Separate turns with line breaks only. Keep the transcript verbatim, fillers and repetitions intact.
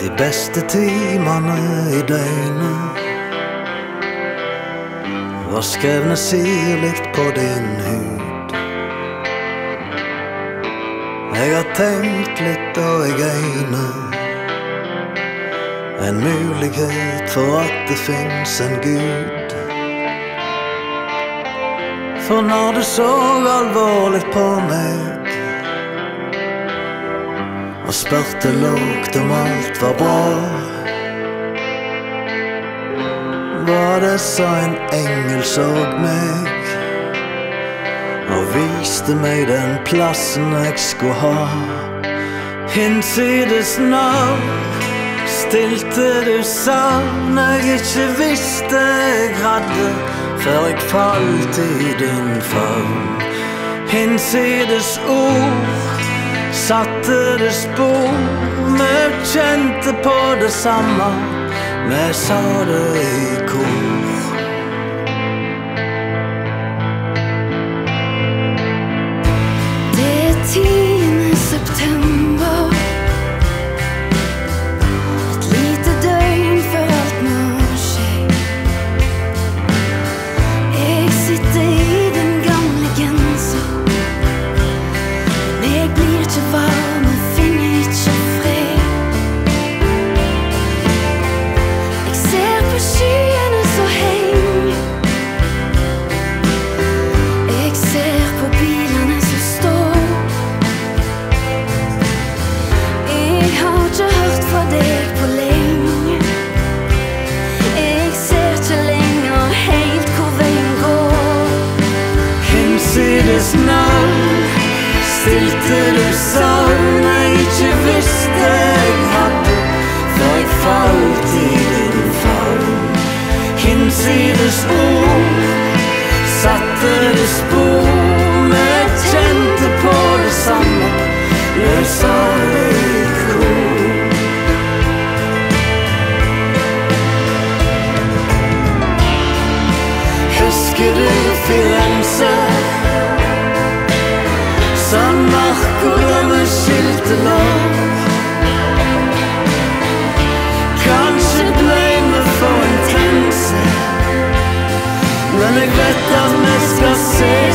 De beste timene i døgnet var skrevne sirligt på din hud. Jeg har tenkt litt og jeg egner en mulighet for at det finnes en Gud. For når du så alvorlig på meg og spurte lågt om alt var bra, var det så en engel såg meg og viste meg den plassen jeg skulle ha. Hinsides navn stilte du savn jeg ikke visste jeg hadde før jeg falt i din favn. Hinsides ord satte det spor, vi kjente på det samme, vi sa det i kor.
Det er tiende september, et lite døgn før alt må skje. Jeg sitter i den gamle genser, men jeg blir ikke varm, jeg finner ikke fred. Jeg ser på skyene så heng, jeg ser på bilene som står. Jeg har ikke hørt fra deg på lenge, jeg ser ikke lenger helt hvor veien går.
Hinsides navn stilte du savn jeg ikke visste jeg hadde før jeg falt i din favn. Hinsides ord satte det spor, vi kjente på det samme, vi sa det i kor. Husker du Firenze, San Marco der vi skilte lov? Kanskje ble vi for intense, men jeg vet at vi skal se